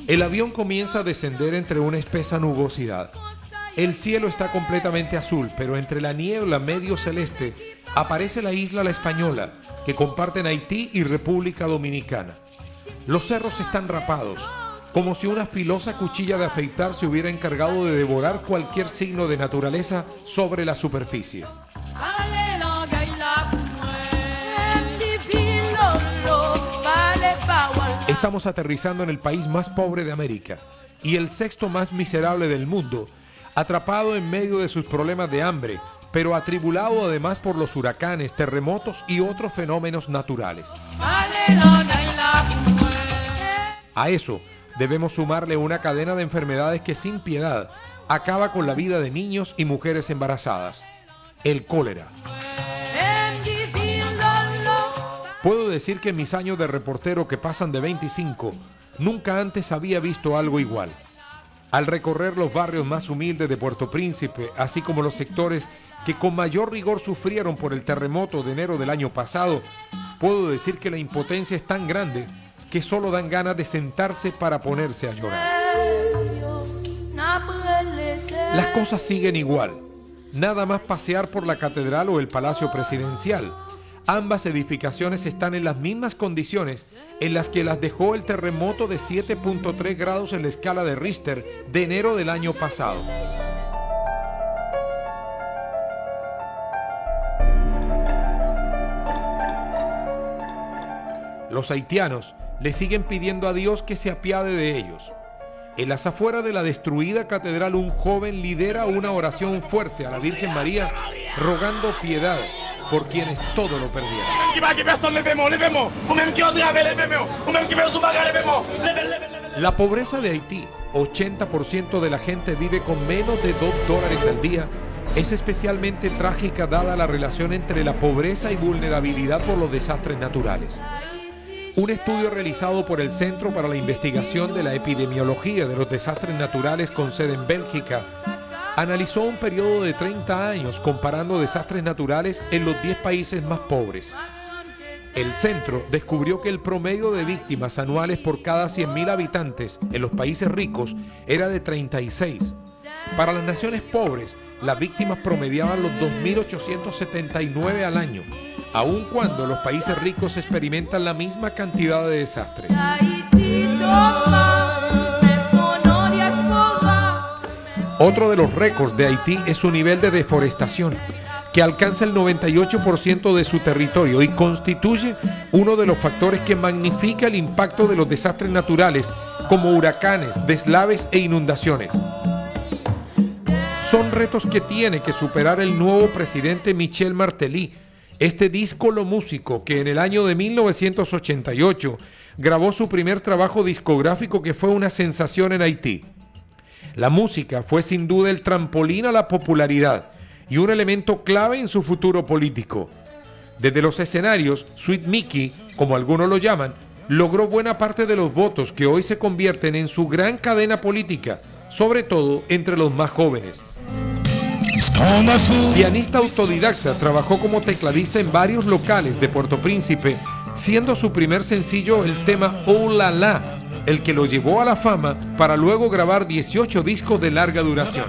El avión comienza a descender entre una espesa nubosidad. El cielo está completamente azul, pero entre la niebla medio celeste aparece la isla La Española, que comparten Haití y República Dominicana. Los cerros están rapados, como si una filosa cuchilla de afeitar se hubiera encargado de devorar cualquier signo de naturaleza sobre la superficie. Estamos aterrizando en el país más pobre de América y el sexto más miserable del mundo, atrapado en medio de sus problemas de hambre, pero atribulado además por los huracanes, terremotos y otros fenómenos naturales. A eso debemos sumarle una cadena de enfermedades que sin piedad acaba con la vida de niños y mujeres embarazadas: el cólera. Puedo decir que en mis años de reportero, que pasan de 25, nunca antes había visto algo igual. Al recorrer los barrios más humildes de Puerto Príncipe, así como los sectores que con mayor rigor sufrieron por el terremoto de enero del año pasado, puedo decir que la impotencia es tan grande que solo dan ganas de sentarse para ponerse a llorar. Las cosas siguen igual. Nada más pasear por la catedral o el Palacio Presidencial. Ambas edificaciones están en las mismas condiciones en las que las dejó el terremoto de 7.3 grados en la escala de Richter de enero del año pasado. Los haitianos le siguen pidiendo a Dios que se apiade de ellos. En las afueras de la destruida catedral, un joven lidera una oración fuerte a la Virgen María, rogando piedad por quienes todo lo perdieron. La pobreza de Haití, 80% de la gente vive con menos de $2 al día, es especialmente trágica dada la relación entre la pobreza y vulnerabilidad por los desastres naturales. Un estudio realizado por el Centro para la Investigación de la Epidemiología de los Desastres Naturales, con sede en Bélgica, analizó un periodo de 30 años comparando desastres naturales en los 10 países más pobres. El centro descubrió que el promedio de víctimas anuales por cada 100.000 habitantes en los países ricos era de 36. Para las naciones pobres, las víctimas promediaban los 2.879 al año, aun cuando los países ricos experimentan la misma cantidad de desastres. Otro de los récords de Haití es su nivel de deforestación, que alcanza el 98% de su territorio y constituye uno de los factores que magnifica el impacto de los desastres naturales, como huracanes, deslaves e inundaciones. Son retos que tiene que superar el nuevo presidente Michel Martelly, este díscolo músico que en el año de 1988 grabó su primer trabajo discográfico, que fue una sensación en Haití. La música fue sin duda el trampolín a la popularidad y un elemento clave en su futuro político. Desde los escenarios, Sweet Mickey, como algunos lo llaman, logró buena parte de los votos que hoy se convierten en su gran cadena política, sobre todo entre los más jóvenes. Pianista autodidacta, trabajó como tecladista en varios locales de Puerto Príncipe, siendo su primer sencillo el tema Oh La La, el que lo llevó a la fama para luego grabar 18 discos de larga duración.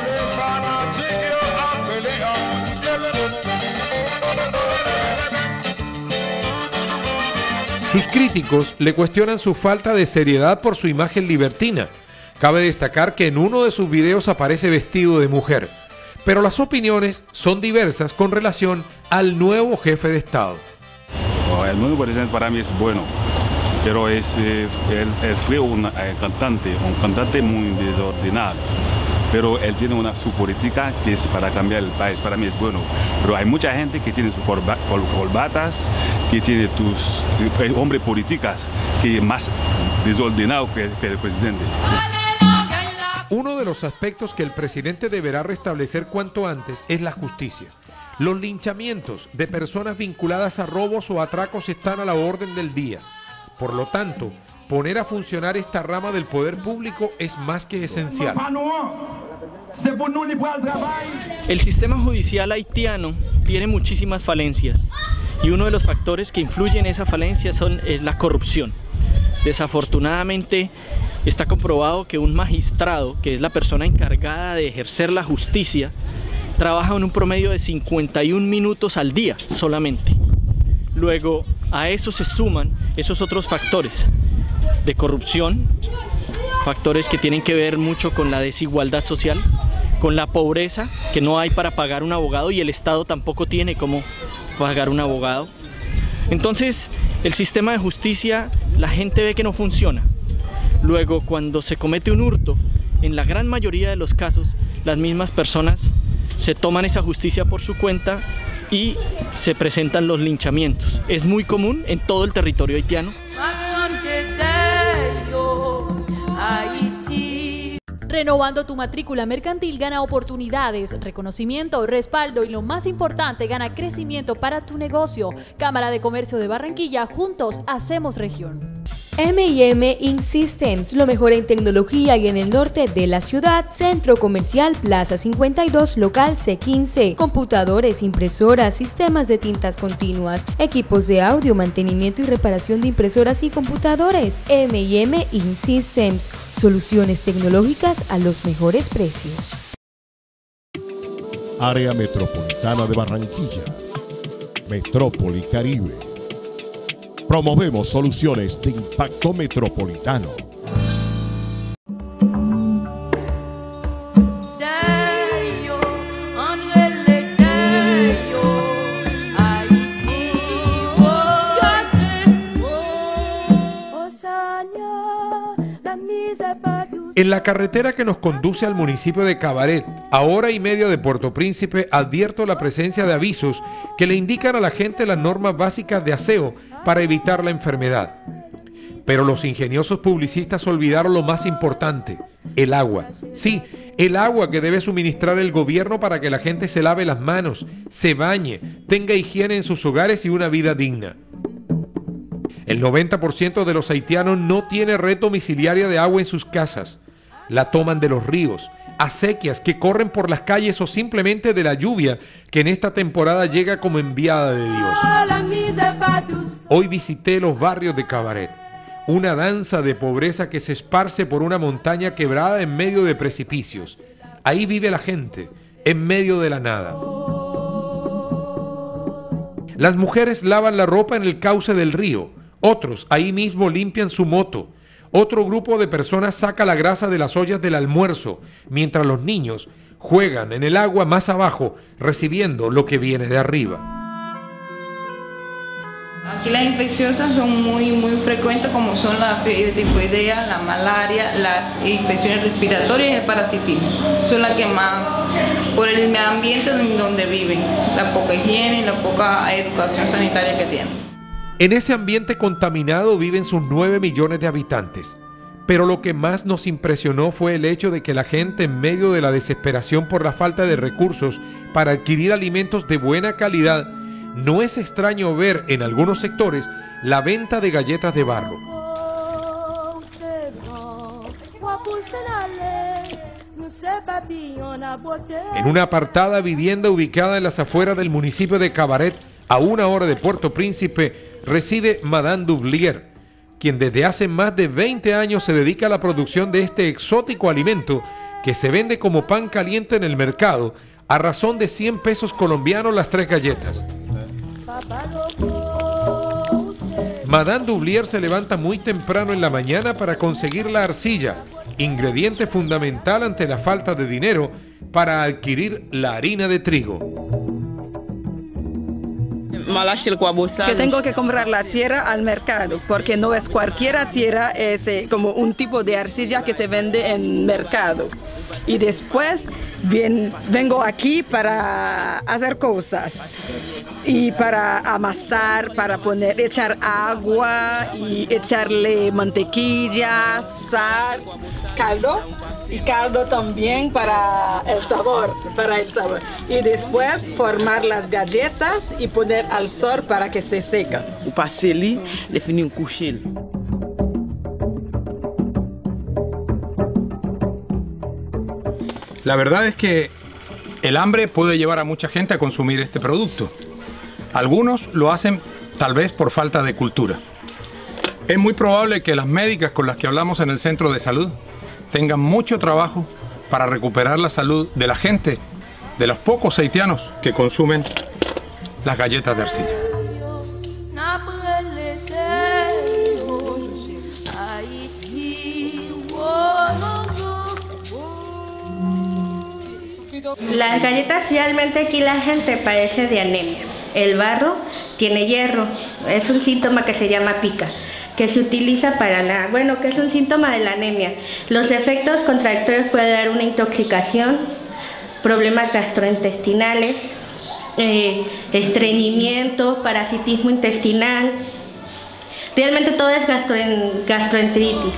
Sus críticos le cuestionan su falta de seriedad por su imagen libertina. Cabe destacar que en uno de sus videos aparece vestido de mujer, pero las opiniones son diversas con relación al nuevo jefe de Estado. El nuevo presidente para mí es bueno, pero él fue un cantante muy desordenado, pero él tiene su política que es para cambiar el país. Para mí es bueno, pero hay mucha gente que tiene sus corbatas, que tiene hombres políticas que es más desordenado que el presidente. Uno de los aspectos que el presidente deberá restablecer cuanto antes es la justicia. Los linchamientos de personas vinculadas a robos o atracos están a la orden del día. Por lo tanto, poner a funcionar esta rama del poder público es más que esencial. El sistema judicial haitiano tiene muchísimas falencias y uno de los factores que influyen en esa falencia es la corrupción. Desafortunadamente, está comprobado que un magistrado, que es la persona encargada de ejercer la justicia, trabaja en un promedio de 51 minutos al día solamente. Luego a eso se suman esos otros factores de corrupción, factores que tienen que ver mucho con la desigualdad social, con la pobreza, que no hay para pagar un abogado y el Estado tampoco tiene cómo pagar un abogado. Entonces el sistema de justicia, la gente ve que no funciona. Luego, cuando se comete un hurto, en la gran mayoría de los casos, las mismas personas se toman esa justicia por su cuenta y se presentan los linchamientos. Es muy común en todo el territorio haitiano. Renovando tu matrícula mercantil gana oportunidades, reconocimiento, respaldo y lo más importante, gana crecimiento para tu negocio. Cámara de Comercio de Barranquilla, juntos hacemos región. M&M Ink Systems, lo mejor en tecnología y en el norte de la ciudad. Centro Comercial Plaza 52, local C15. Computadores, impresoras, sistemas de tintas continuas, equipos de audio, mantenimiento y reparación de impresoras y computadores. M&M Ink Systems, soluciones tecnológicas a los mejores precios. Área Metropolitana de Barranquilla. Metrópoli Caribe. Promovemos soluciones de impacto metropolitano. En la carretera que nos conduce al municipio de Cabaret, a hora y media de Puerto Príncipe, advierto la presencia de avisos que le indican a la gente las normas básicas de aseo para evitar la enfermedad. Pero los ingeniosos publicistas olvidaron lo más importante, el agua. Sí, el agua que debe suministrar el gobierno para que la gente se lave las manos, se bañe, tenga higiene en sus hogares y una vida digna. El 90% de los haitianos no tiene red domiciliaria de agua en sus casas. La toman de los ríos, acequias que corren por las calles o simplemente de la lluvia que en esta temporada llega como enviada de Dios. Hoy visité los barrios de Cabaret, una danza de pobreza que se esparce por una montaña quebrada en medio de precipicios. Ahí vive la gente, en medio de la nada. Las mujeres lavan la ropa en el cauce del río, otros ahí mismo limpian su moto. Otro grupo de personas saca la grasa de las ollas del almuerzo, mientras los niños juegan en el agua más abajo, recibiendo lo que viene de arriba. Aquí las infecciosas son muy frecuentes, como son la fiebre tifoidea, la malaria, las infecciones respiratorias y el parasitismo. Son las que más, por el ambiente en donde viven, la poca higiene y la poca educación sanitaria que tienen. En ese ambiente contaminado viven sus 9 millones de habitantes. Pero lo que más nos impresionó fue el hecho de que la gente, en medio de la desesperación por la falta de recursos para adquirir alimentos de buena calidad, no es extraño ver en algunos sectores la venta de galletas de barro. En una apartada vivienda ubicada en las afueras del municipio de Cabaret, a 1 hora de Puerto Príncipe, reside Madame Dublier, quien desde hace más de 20 años se dedica a la producción de este exótico alimento que se vende como pan caliente en el mercado a razón de 100 pesos colombianos las 3 galletas. Madame Dublier se levanta muy temprano en la mañana para conseguir la arcilla, ingrediente fundamental ante la falta de dinero para adquirir la harina de trigo. Que tengo que comprar la tierra al mercado, porque no es cualquier tierra, es como un tipo de arcilla que se vende en mercado. Y después vengo aquí para hacer cosas, y para amasar, para echar agua y echarle mantequilla, sal, caldo. Y caldo también para el sabor, Y después formar las galletas y poner al sol para que se sequen. La verdad es que el hambre puede llevar a mucha gente a consumir este producto. Algunos lo hacen tal vez por falta de cultura. Es muy probable que las médicas con las que hablamos en el centro de salud tengan mucho trabajo para recuperar la salud de la gente, de los pocos haitianos que consumen las galletas de arcilla. Las galletas, realmente aquí la gente padece de anemia. El barro tiene hierro, es un síntoma que se llama pica, que se utiliza para que es un síntoma de la anemia. Los efectos contradictorios pueden dar una intoxicación, problemas gastrointestinales, estreñimiento, parasitismo intestinal. Realmente todo es gastroenteritis.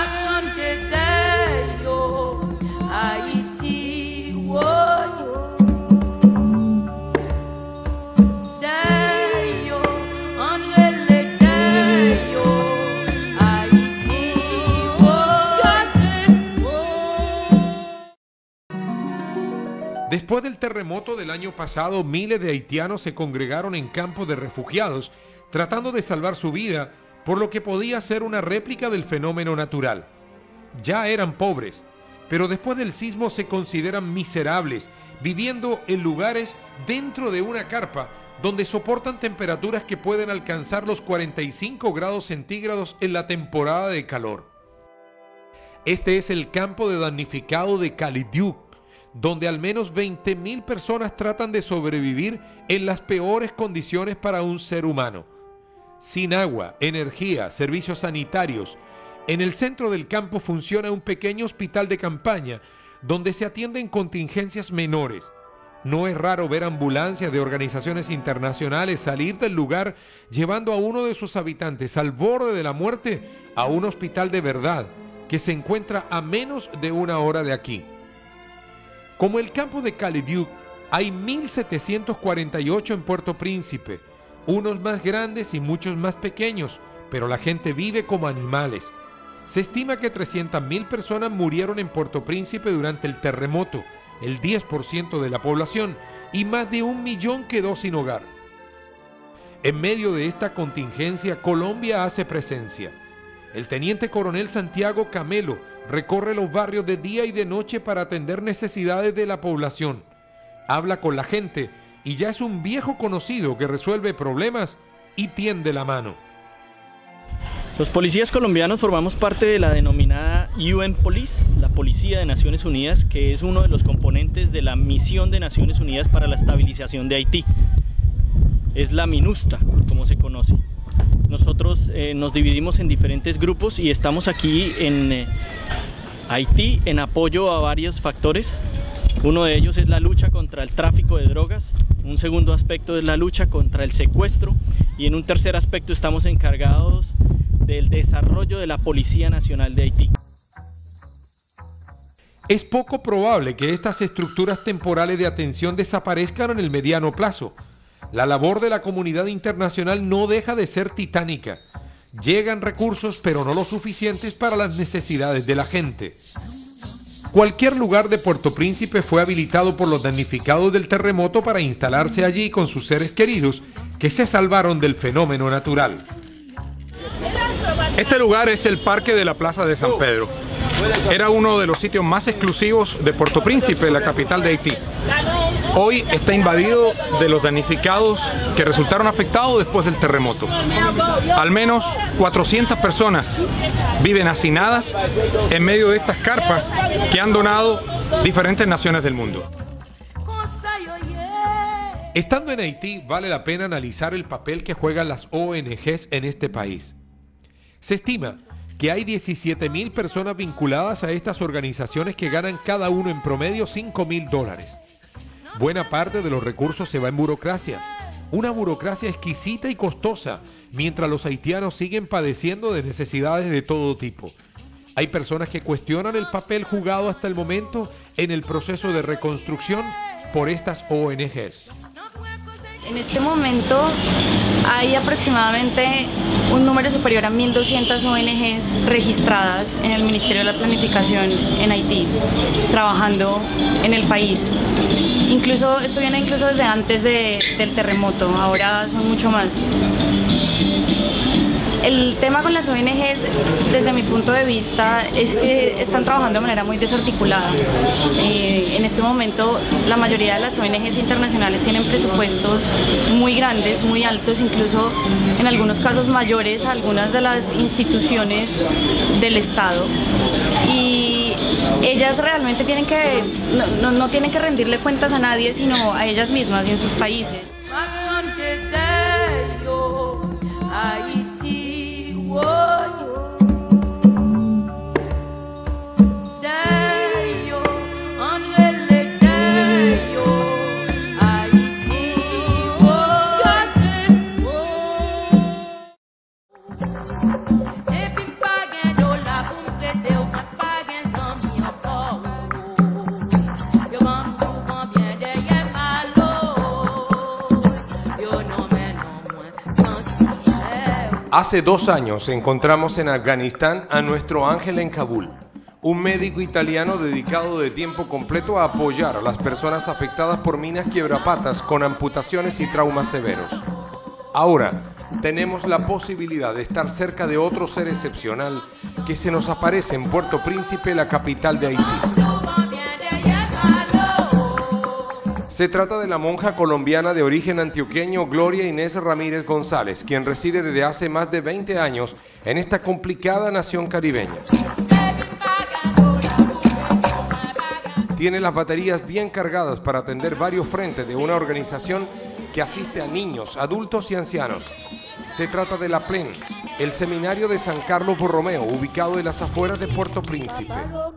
Después del terremoto del año pasado, miles de haitianos se congregaron en campos de refugiados tratando de salvar su vida por lo que podía ser una réplica del fenómeno natural. Ya eran pobres, pero después del sismo se consideran miserables, viviendo en lugares dentro de una carpa donde soportan temperaturas que pueden alcanzar los 45 grados centígrados en la temporada de calor. Este es el campo de damnificado de Calidiuc, donde al menos 20.000 personas tratan de sobrevivir en las peores condiciones para un ser humano. Sin agua, energía, servicios sanitarios. En el centro del campo funciona un pequeño hospital de campaña donde se atienden contingencias menores. No es raro ver ambulancias de organizaciones internacionales salir del lugar llevando a uno de sus habitantes al borde de la muerte a un hospital de verdad que se encuentra a menos de una hora de aquí. Como el campo de Calidiuc, hay 1.748 en Puerto Príncipe, unos más grandes y muchos más pequeños, pero la gente vive como animales. Se estima que 300.000 personas murieron en Puerto Príncipe durante el terremoto, el 10% de la población, y más de 1 millón quedó sin hogar. En medio de esta contingencia, Colombia hace presencia. El teniente coronel Santiago Camelo recorre los barrios de día y de noche para atender necesidades de la población. Habla con la gente y ya es un viejo conocido que resuelve problemas y tiende la mano. Los policías colombianos formamos parte de la denominada UN Police, la Policía de Naciones Unidas, que es uno de los componentes de la misión de Naciones Unidas para la estabilización de Haití. Es la MINUSTA, como se conoce. Nosotros nos dividimos en diferentes grupos y estamos aquí en Haití en apoyo a varios factores. Uno de ellos es la lucha contra el tráfico de drogas, un segundo aspecto es la lucha contra el secuestro y en un tercer aspecto estamos encargados del desarrollo de la Policía Nacional de Haití. Es poco probable que estas estructuras temporales de atención desaparezcan en el mediano plazo. La labor de la comunidad internacional no deja de ser titánica. Llegan recursos, pero no lo suficientes para las necesidades de la gente. Cualquier lugar de Puerto Príncipe fue habilitado por los damnificados del terremoto para instalarse allí con sus seres queridos que se salvaron del fenómeno natural. Este lugar es el Parque de la Plaza de San Pedro. Era uno de los sitios más exclusivos de Puerto Príncipe, la capital de Haití. Hoy está invadido de los damnificados que resultaron afectados después del terremoto. Al menos 400 personas viven hacinadas en medio de estas carpas que han donado diferentes naciones del mundo. Estando en Haití, vale la pena analizar el papel que juegan las ONGs en este país. Se estima que hay 17.000 personas vinculadas a estas organizaciones que ganan cada uno en promedio $5.000. Buena parte de los recursos se va en burocracia, una burocracia exquisita y costosa, mientras los haitianos siguen padeciendo de necesidades de todo tipo. Hay personas que cuestionan el papel jugado hasta el momento en el proceso de reconstrucción por estas ONGs. En este momento hay aproximadamente un número superior a 1.200 ONGs registradas en el Ministerio de la Planificación en Haití, trabajando en el país. Esto viene incluso desde antes del terremoto, ahora son mucho más. El tema con las ONGs, desde mi punto de vista, es que están trabajando de manera muy desarticulada. En este momento, la mayoría de las ONGs internacionales tienen presupuestos muy grandes, muy altos, incluso en algunos casos mayores a algunas de las instituciones del Estado. Y ellas realmente tienen que, no tienen que rendirle cuentas a nadie, sino a ellas mismas y en sus países. Hace 2 años encontramos en Afganistán a nuestro ángel en Kabul, un médico italiano dedicado de tiempo completo a apoyar a las personas afectadas por minas quiebrapatas con amputaciones y traumas severos. Ahora tenemos la posibilidad de estar cerca de otro ser excepcional que se nos aparece en Puerto Príncipe, la capital de Haití. Se trata de la monja colombiana de origen antioqueño Gloria Inés Ramírez González, quien reside desde hace más de 20 años en esta complicada nación caribeña. Tiene las baterías bien cargadas para atender varios frentes de una organización que asiste a niños, adultos y ancianos. Se trata de la PLEN, el seminario de San Carlos Borromeo, ubicado en las afueras de Puerto Príncipe.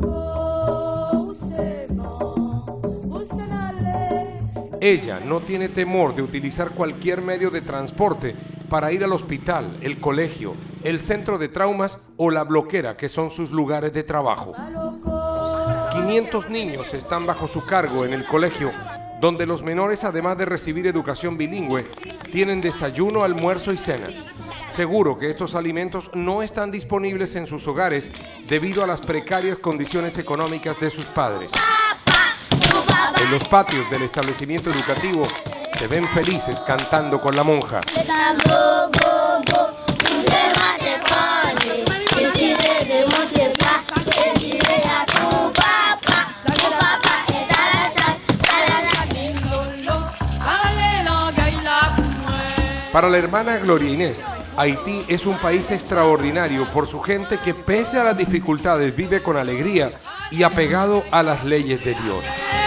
Ella no tiene temor de utilizar cualquier medio de transporte para ir al hospital, el colegio, el centro de traumas o la bloquera, que son sus lugares de trabajo. 500 niños están bajo su cargo en el colegio, donde los menores, además de recibir educación bilingüe, tienen desayuno, almuerzo y cena. Seguro que estos alimentos no están disponibles en sus hogares debido a las precarias condiciones económicas de sus padres. En los patios del establecimiento educativo se ven felices cantando con la monja. Para la hermana Gloria Inés, Haití es un país extraordinario por su gente que, pese a las dificultades, vive con alegría y apegado a las leyes de Dios.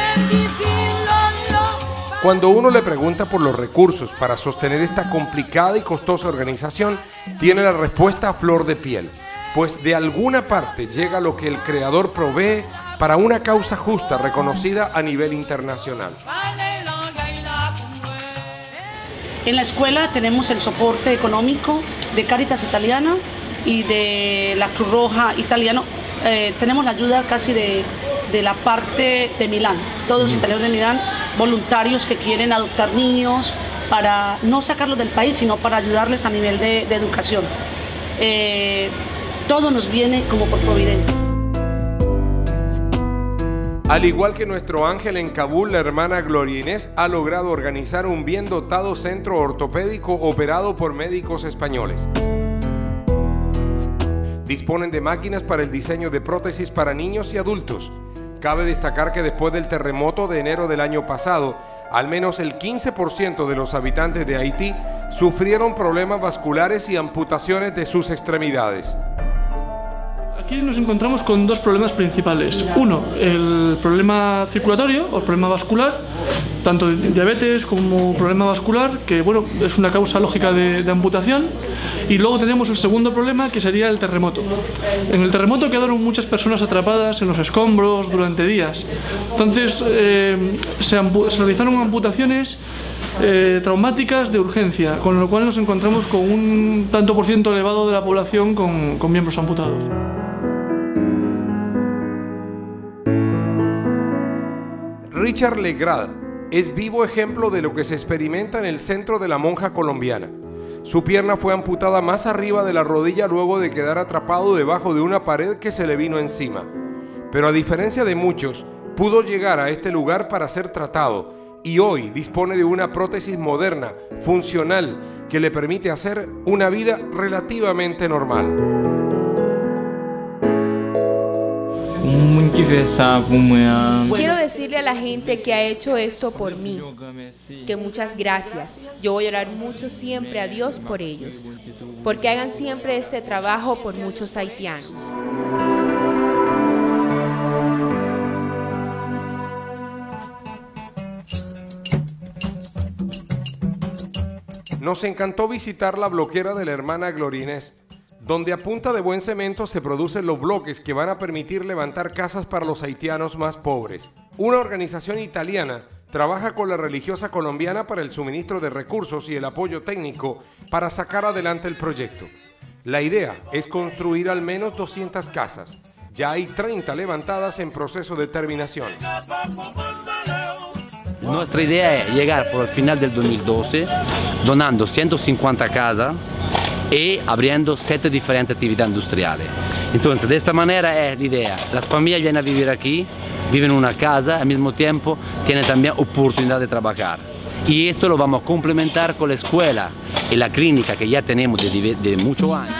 Cuando uno le pregunta por los recursos para sostener esta complicada y costosa organización, tiene la respuesta a flor de piel, pues de alguna parte llega lo que el Creador provee para una causa justa reconocida a nivel internacional. En la escuela tenemos el soporte económico de Cáritas Italiana y de la Cruz Roja Italiana. Tenemos la ayuda casi de la parte de Milán, todos los italianos de Milán, voluntarios que quieren adoptar niños para no sacarlos del país, sino para ayudarles a nivel de educación. Todo nos viene como por providencia. Al igual que nuestro ángel en Kabul, la hermana Gloria Inés ha logrado organizar un bien dotado centro ortopédico operado por médicos españoles. Disponen de máquinas para el diseño de prótesis para niños y adultos. Cabe destacar que después del terremoto de enero del año pasado, al menos el 15% de los habitantes de Haití sufrieron problemas vasculares y amputaciones de sus extremidades. Aquí nos encontramos con 2 problemas principales. Uno, el problema circulatorio o el problema vascular, tanto de diabetes como problema vascular, que bueno, es una causa lógica de amputación. Y luego tenemos el segundo problema, que sería el terremoto. En el terremoto quedaron muchas personas atrapadas en los escombros durante días. Entonces se realizaron amputaciones traumáticas de urgencia, con lo cual nos encontramos con un tanto por ciento elevado de la población con miembros amputados. Richard Legrad es vivo ejemplo de lo que se experimenta en el centro de la monja colombiana. Su pierna fue amputada más arriba de la rodilla luego de quedar atrapado debajo de una pared que se le vino encima. Pero a diferencia de muchos, pudo llegar a este lugar para ser tratado y hoy dispone de una prótesis moderna, funcional, que le permite hacer una vida relativamente normal. Quiero decirle a la gente que ha hecho esto por mí, que muchas gracias. Yo voy a orar mucho siempre a Dios por ellos, porque hagan siempre este trabajo por muchos haitianos. Nos encantó visitar la bloquera de la hermana Gloria Inés, donde a punta de buen cemento se producen los bloques que van a permitir levantar casas para los haitianos más pobres. Una organización italiana trabaja con la religiosa colombiana para el suministro de recursos y el apoyo técnico para sacar adelante el proyecto. La idea es construir al menos 200 casas. Ya hay 30 levantadas en proceso de terminación. Nuestra idea es llegar por el final del 2012 donando 150 casas y abriendo 7 diferentes actividades industriales. Entonces, de esta manera es la idea. Las familias vienen a vivir aquí, viven en una casa, al mismo tiempo tienen también oportunidad de trabajar. Y esto lo vamos a complementar con la escuela y la clínica que ya tenemos de muchos años.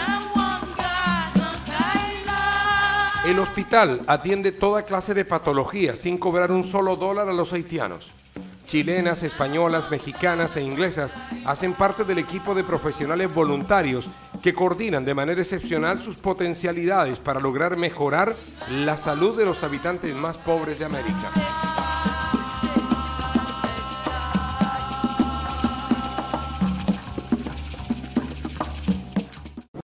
El hospital atiende toda clase de patologías sin cobrar un solo dólar a los haitianos. Chilenas, españolas, mexicanas e inglesas hacen parte del equipo de profesionales voluntarios que coordinan de manera excepcional sus potencialidades para lograr mejorar la salud de los habitantes más pobres de América.